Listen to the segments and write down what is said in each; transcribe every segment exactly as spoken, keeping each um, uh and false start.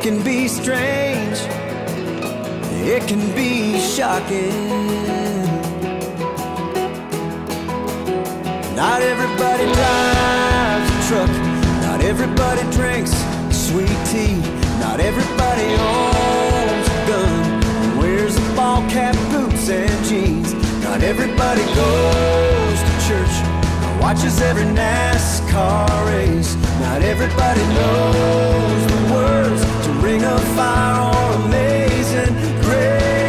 can be strange, it can be shocking. Not everybody drives a truck, not everybody drinks sweet tea, not everybody owns a gun and wears a ball cap, boots and jeans. Not everybody goes to church or watches every NASCAR race. Not everybody knows the words to Ring of Fire or Amazing Grace.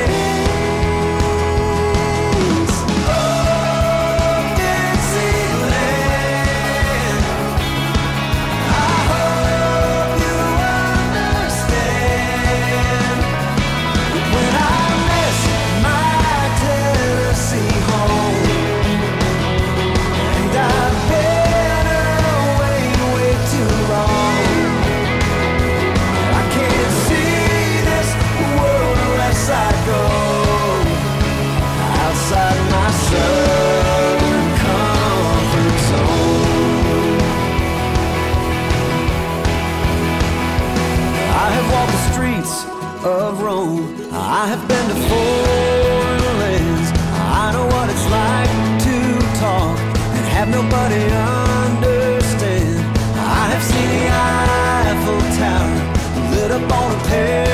Of Rome, I have been to foreign lands. I know what it's like to talk and have nobody understand. I have seen the Eiffel Tower lit up on a pair